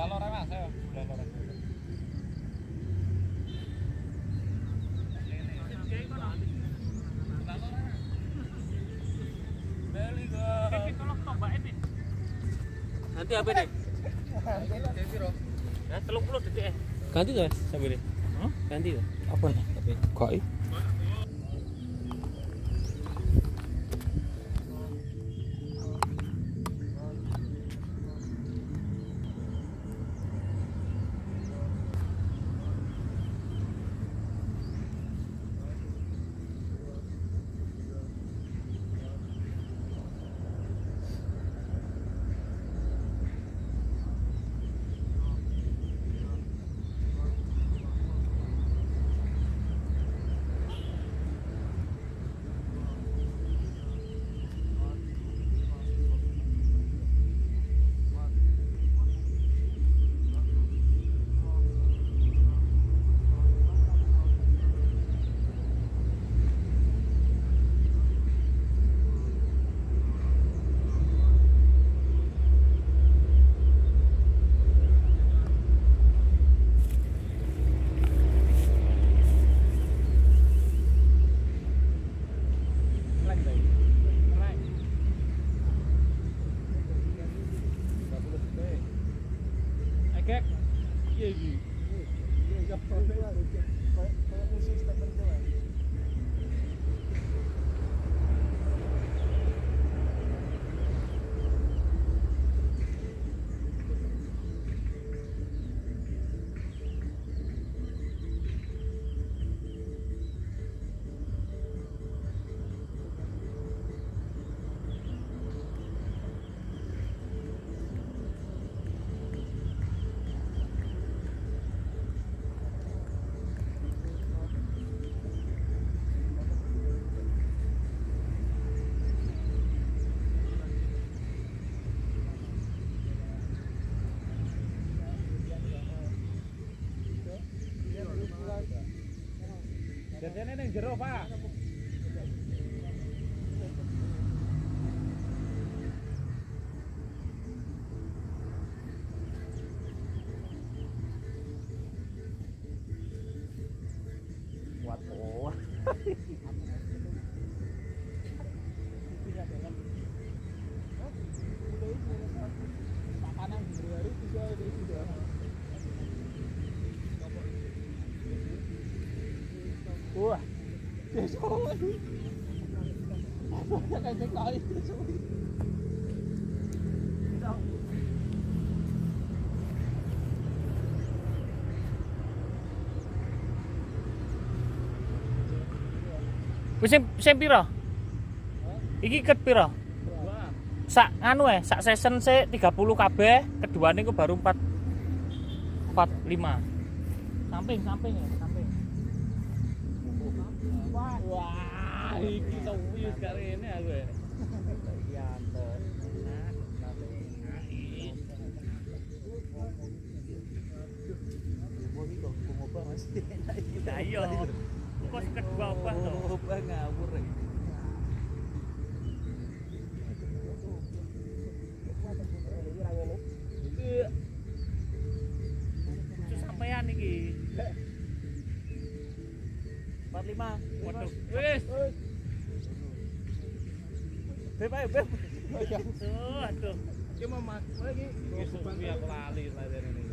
Laloran Mas, ayo. Laloran. Beli go. Tolong tombake nih. Nanti apa nih? Ya, 30 detik. Ganti tuh, sambil. Ganti tuh. Apa nih? Tapi kok Jadinya ning jero, Pak. Kuat oh. Makanan di hari bisa sudah. Wah, besok. Kayak sekali besok. Wis sing pira? Iki ket pira? Sak anu sak season sik 30 kabeh, keduane ku baru 45. Samping ya, samping. Wah, iki sewi sekali ini aku ya. Iya, ayo, kos kedua obah toh. Obah ngawur iki. Itu sampean iki. 45. Waduh. Wis. Beb ayo, Beb. Aduh. Ki mau mas lagi. Wis aku lali ladene ini.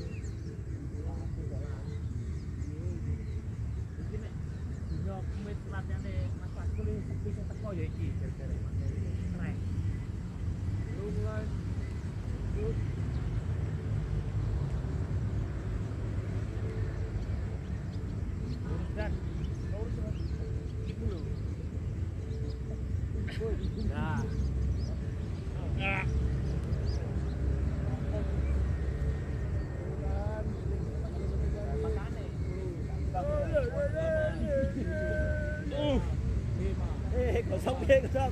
Iki nek dino komit latihane Mas Fatul bisa teko ya iki gara-gara keren. Lu mulai. Dan nah. Kosong.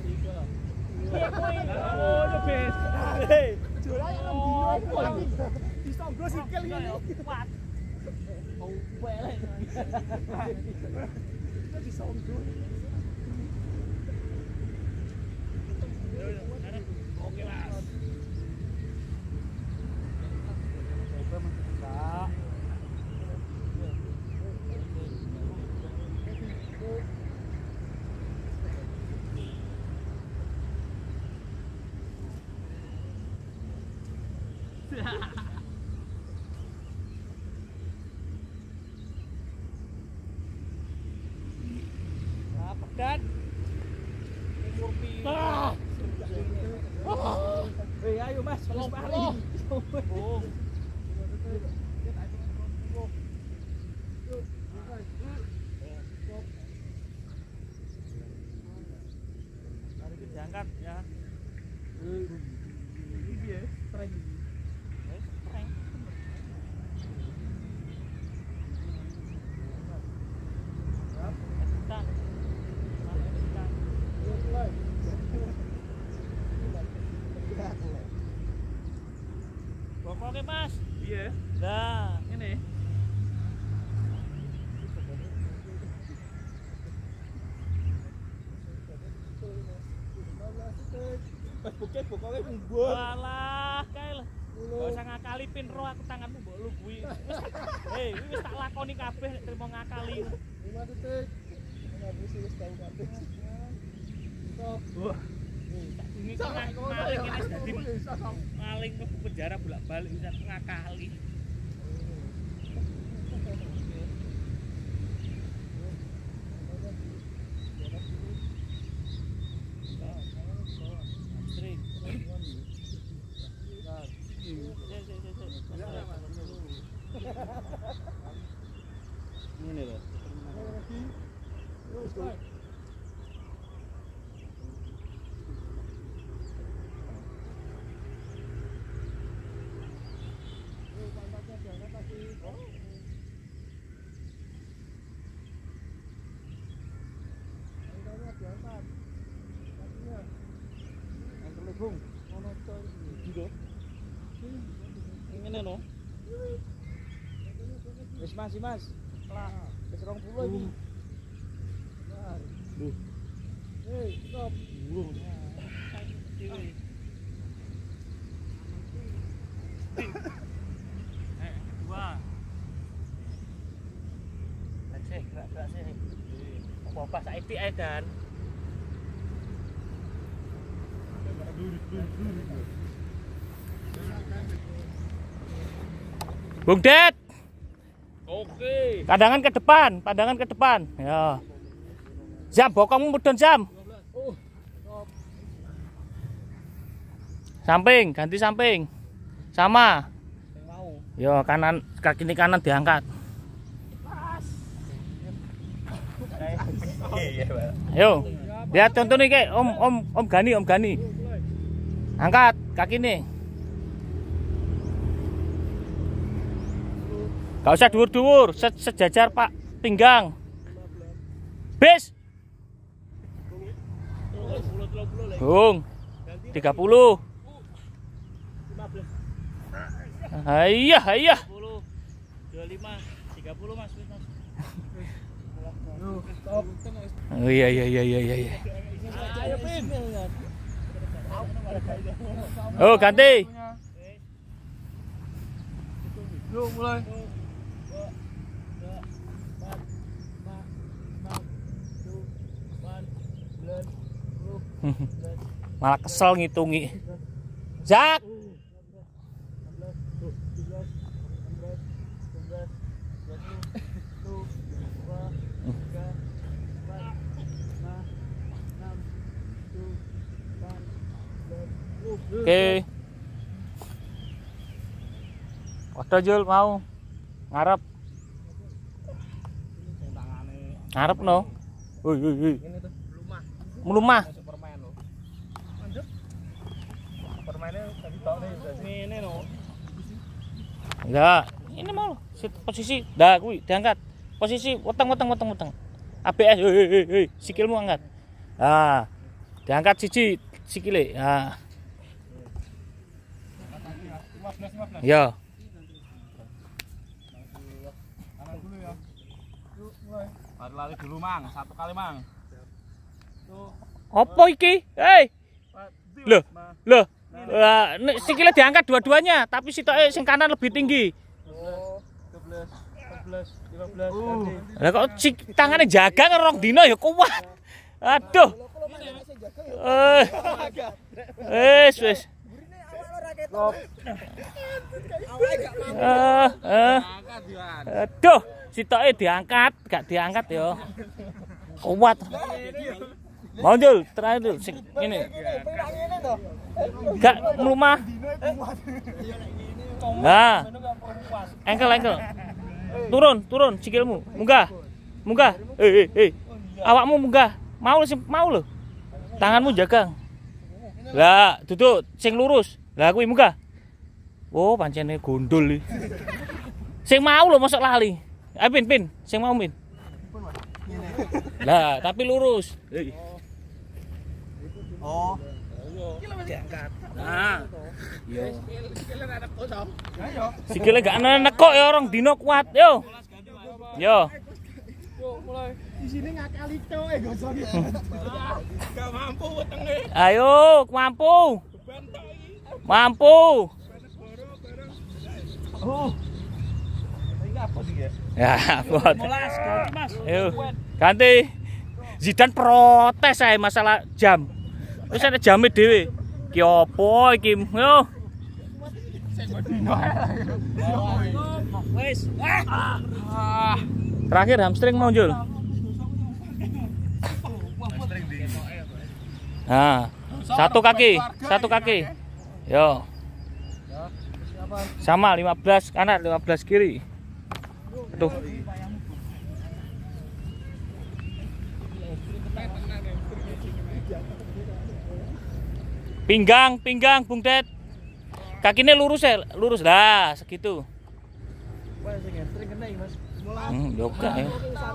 Oh, lebih. Jualan disonggo sikil ngene. Kuat. Oh, pelek. Disonggo. Oke, Mas. Dan umur piro? Ayo Mas, wis mari. Oh. Mari kita diangkat ya. Iki piye? Streng iki. Streng. Oke Mas. Iya. Nah, Ini. Pas buket pokoknya nggon. walah kae lho. Gak usah ngakali pin ro aku tanganmu mbok lu kuwi. Wis wis tak lakoni kabeh nek trimo ngakali. 5 detik. Ngapusi wis tau kabeh. Stop. Wah. Ini kok maling ini dadi maling mlebu penjara bolak-balik bisa ngakali. Ini lho. Ngene lho. Wis Mas. Lah, wis 20 iki. Duh. Hei, stop. Dua. Gerak sih. Apa saiki ae Dan. Bung Det. Oke. Pandangan ke depan. Ya. Jam bokongmu mudun jam. Samping, ganti samping. Sama. Yo, kanan kaki ini kanan diangkat. Ayo. Lihat contoh nih kayak Om Gani. Angkat kaki ini. Gak usah dur-dur, sejajar Pak pinggang. Bis. Bung. 30. Iya. 10, 25, 30 Mas. Oh iya. Ayo Pin. Oh, ganti. Yuk mulai. Malah kesel ngitungi. Jak. Oke. Waduh Jul mau ngarep. Ngarep no. Woi. Ini tuh Melumah. Superman lo. Lanjut. Permainnya tadi tok nih. Ini no. Enggak, ini mau posisi dah kuwi diangkat. Posisi weteng. ABS, hei, sikilmu angkat. Nah, diangkat siji sikile. Nah. 15. Ya. Kanan dulu ya. Yuk mulai. Lari dulu Mang, 1 kali Mang. Tuh. Apa iki? Hei. Loh. Sikile diangkat dua-duanya, tapi sitoke sing kanan lebih tinggi. Oh, 13, 15. Lah kok tangannya jaga ngerong dino ya kuat. Aduh. Wis. Aduh, sitoke diangkat, gak diangkat yo. Kuat. Mau Jul, terakhir dulu sing ini. Gak mlumah. Nah. Engkel. Turun sikilmu. Munggah. Awakmu munggah. Mau lho. Tanganmu jagang. Lah, duduk sing lurus. Lah kuwi munggah. Oh, pancene gondol iki. Sing mau lho mosok lali. Ayo pin, sing mau pin. Lah, tapi lurus. Oh. Diangkat. Nah. Yo. Sikile gak nekok ya orang dino kuat, yo. Yo. Mulai. Di sini ngakali cowok gosone. Gak mampu wetenge. Ayo, mampu. Ini apa sih ya? Ya, buat. Ganti Mas. Ayo, ganti. Zidane protes ae masalah jam. Wis ana jame dhewe. Ki opo iki? Yo. Wis. Terakhir hamstring mau Jul. Nah, satu kaki. Yo. Sama 15 kanan, 15 kiri. Aduh. Pinggang Bung Det. Kakinya lurus ya, lurus lah segitu. Yoga ya.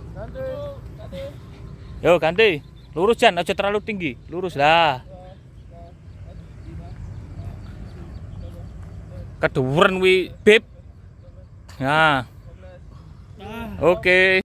Yo ganti. Lurus Jan, aja terlalu tinggi. Lurus lah. Keduren wi, Beb. Nah. Oke.